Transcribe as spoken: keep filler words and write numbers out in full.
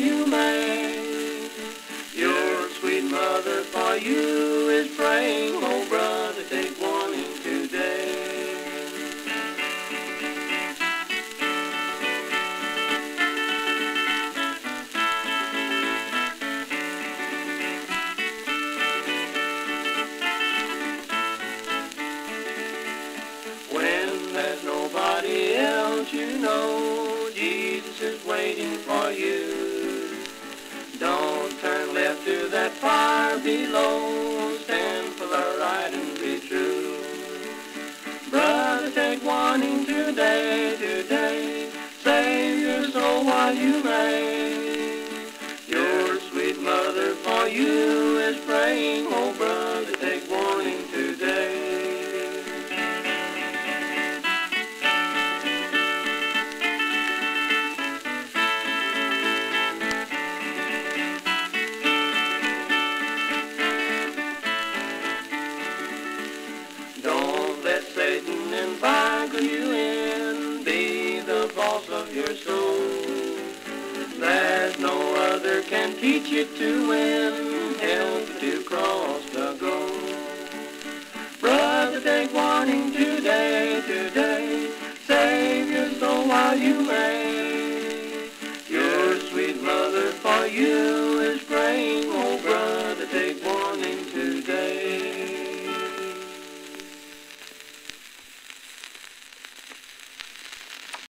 you may. Your sweet mother for you is praying, oh brother, take warning today. When there's nobody else you know, Jesus is waiting for you. Don't turn left to that fire below, stand for the right and be true. Brother, take warning today, today, save your soul while you may. Your sweet mother for you is praying, oh brother, take warning today. Don't let Satan inveigle you in, be the boss of your soul. There's no other can teach you to win, help you to cross